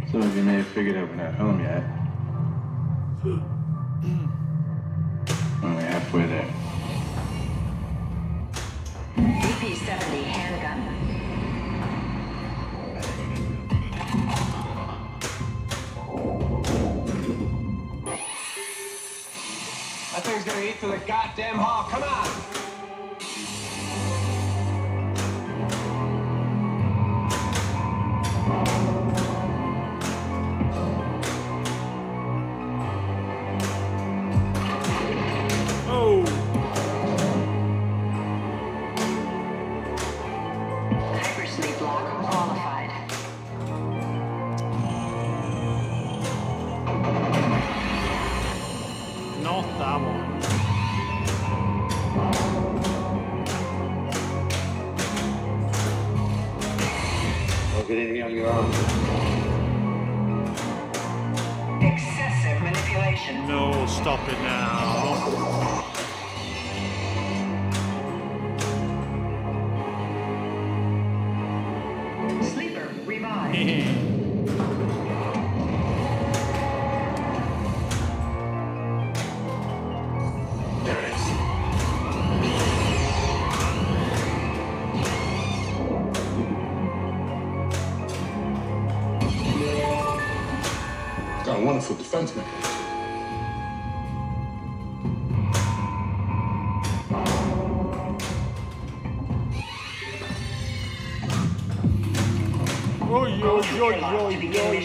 Some of you may have figured out we're not home yet. Only halfway there. BP-70 handgun. That thing's gonna eat through the goddamn hall. Come on! Oh! Hypersleep lock qualified. Not that one. Don't get anything on your arm. Excessive manipulation. No, stop it now. Sleeper revived. There it is. Got a wonderful defense mechanism. Oi, oi, oi, oi, oi.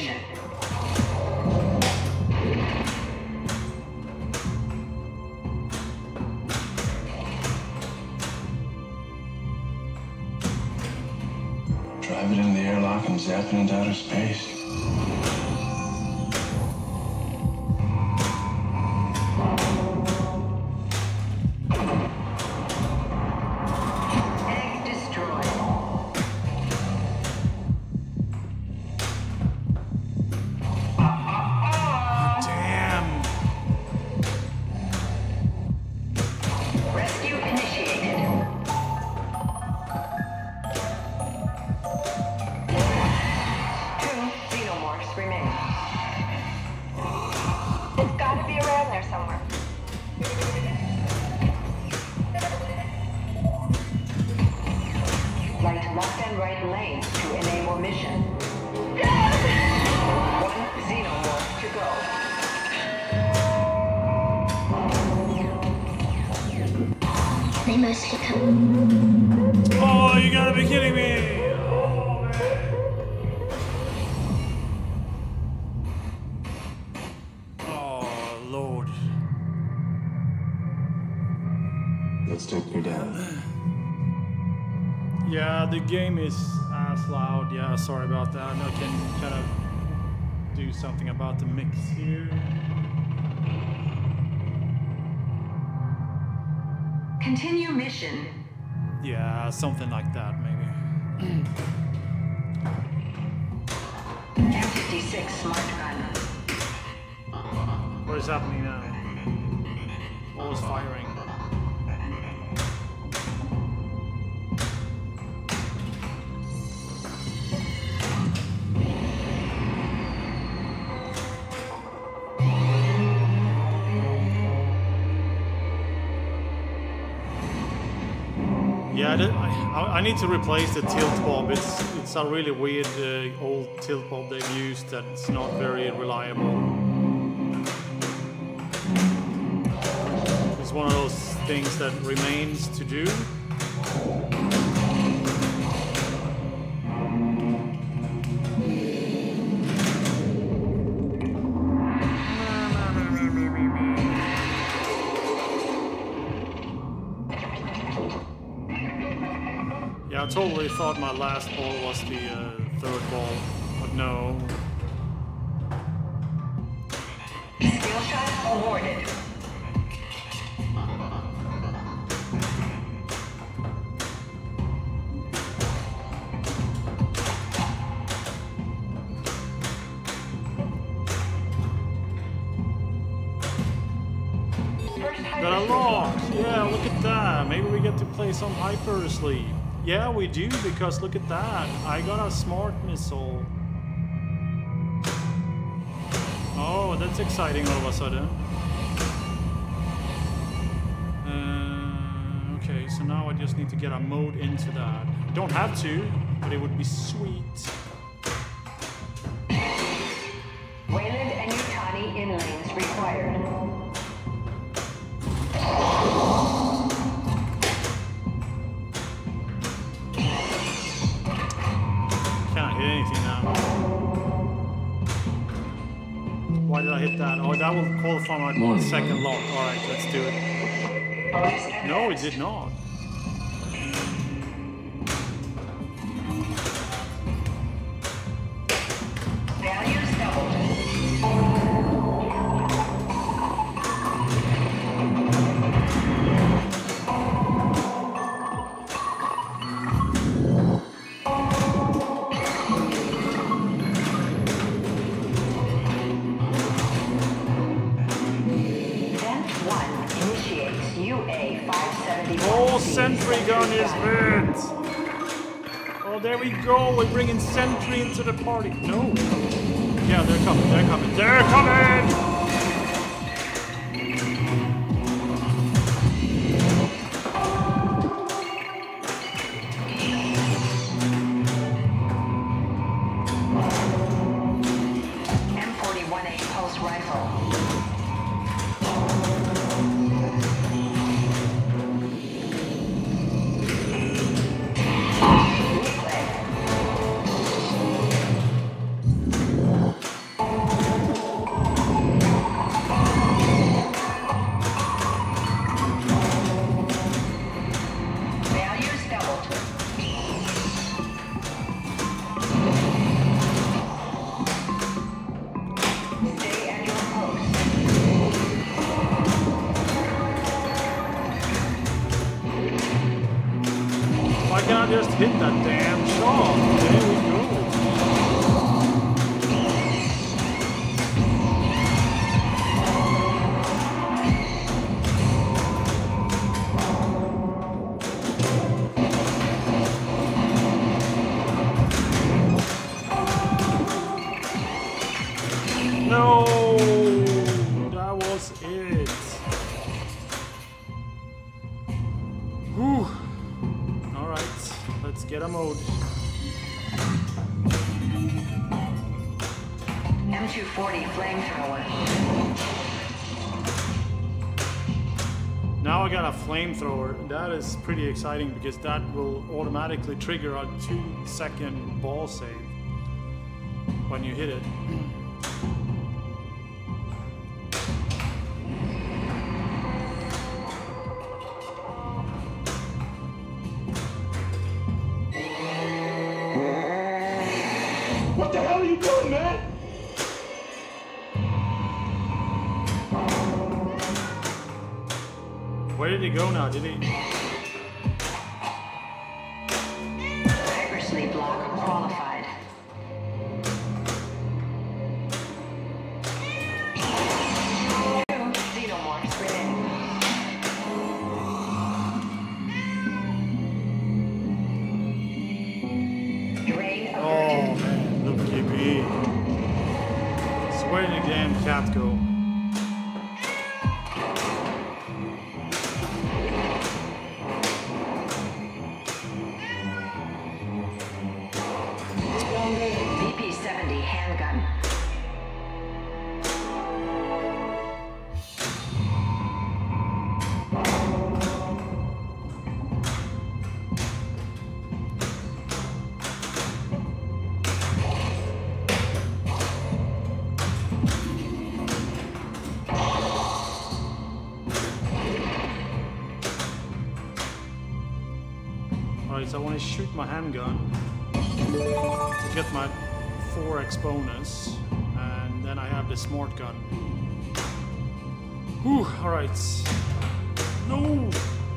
Drive it into the airlock and zap it into outer space. Egg destroyed. Damn. Rescue initiated. Two xenomorphs remain. It's gotta be around there somewhere. Light left and right lanes to enable mission. One xenomorph to go. They must have come. Oh, you gotta be kidding me! Oh, man. Oh, Lord. Let's take her down. Yeah, the game is as loud. Yeah, sorry about that. I can kind of do something about the mix here. Continue mission. Yeah, something like that, maybe. M56 smart gun. What is happening now? What was firing? Yeah, I need to replace the tilt bob. It's a really weird old tilt bob they've used that's not very reliable. It's one of those things that remains to do. Yeah, I totally thought my last ball was the third ball, but no. Skill shot awarded. Got a lock! Yeah, look at that. Maybe we get to play some hyper sleep. Yeah, we do, because look at that. I got a smart missile. Oh, that's exciting all of a sudden. Okay, so now I just need to get a mode into that. Don't have to, but it would be sweet. Wayland and Yutani in lanes required. Can't hit anything now. Why did I hit that? Oh, that will qualify my second lock. Alright, let's do it. No, it did not. Values doubled. Oh, sentry gun is hit! Oh, there we go. We're bringing sentry into the party. No. Yeah, they're coming. They're coming. They're coming! M41A pulse rifle. Just hit that damn shot. There we go. No, that was it. Whew. All right. Let's get a mode. M240 flamethrower. Now I got a flamethrower. That is pretty exciting because that will automatically trigger a 2-second ball save when you hit it. What the hell are you doing, man? Where did he go now? Did he? Hypersleep block qualified. Xenomorphs ready. Drain of Oh man, look at me. So where did the damn cat go? VP-70 handgun. Alright, so I want to shoot my handgun to get my 4x bonus, and then I have the smart gun. Whew, alright. No!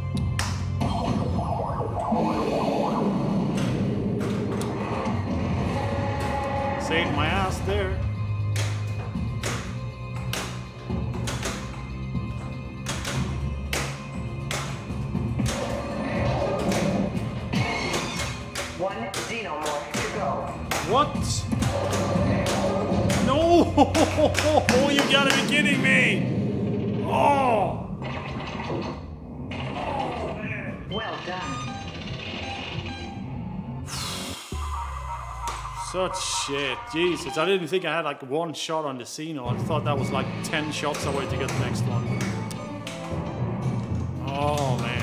Saved my ass there. One xenomorph to go. What? No! Oh, you gotta be kidding me! Oh! Well done. Such shit. Jesus, I didn't think I had like one shot on the Casino. I thought that was like 10 shots away to get the next one. Oh, man.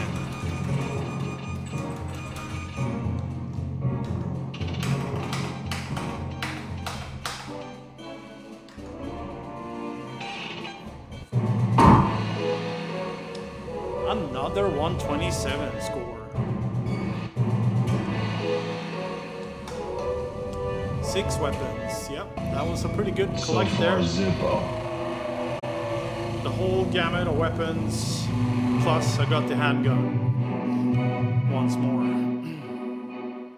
Another 127 score. 6 weapons. Yep, that was a pretty good collect there. The whole gamut of weapons. Plus, I got the handgun once more.